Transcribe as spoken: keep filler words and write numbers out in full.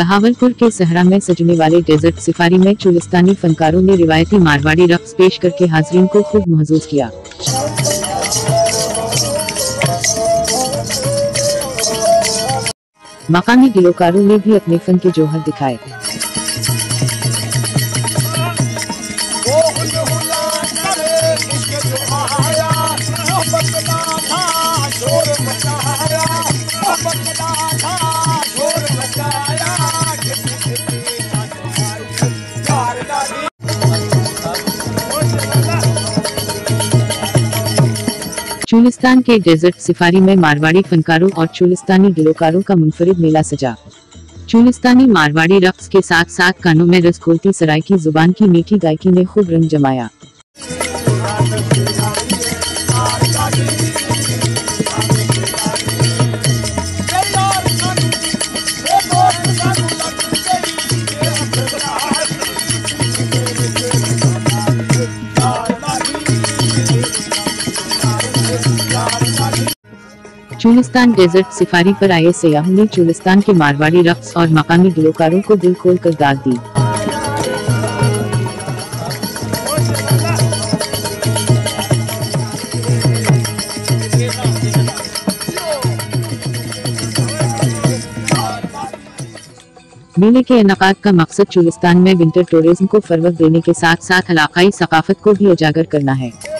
बहावलपुर के सहरा में सजने वाले डेजर्ट सफारी में चोलिस्तानी फनकारों ने रिवायती मारवाड़ी रक्स पेश करके हाज़रीन को खूब महसूस किया। मकामी गिलोकारों ने भी अपने फन के जौहर दिखाए। चोलिस्तान के डेजर्ट सफारी में मारवाड़ी फनकारों और चोलिस्तानी गिलोकारों का मुनफरिद मेला सजा। चोलिस्तानी मारवाड़ी रक्स के साथ साथ कानों में रस घोलती सराइकी जुबान की मीठी गायकी ने खूब रंग जमाया। चोलिस्तान डेजर्ट सफारी पर आए सयाहों ने चोलिस्तान के मारवाड़ी रक्स और मकामी गिलोकारों को दिल खोल कर दाद दी। मेले के इनकाद का मकसद चोलिस्तान में विंटर टूरिज्म को फरोग देने के साथ साथ इलाकाई सकाफत को भी उजागर करना है।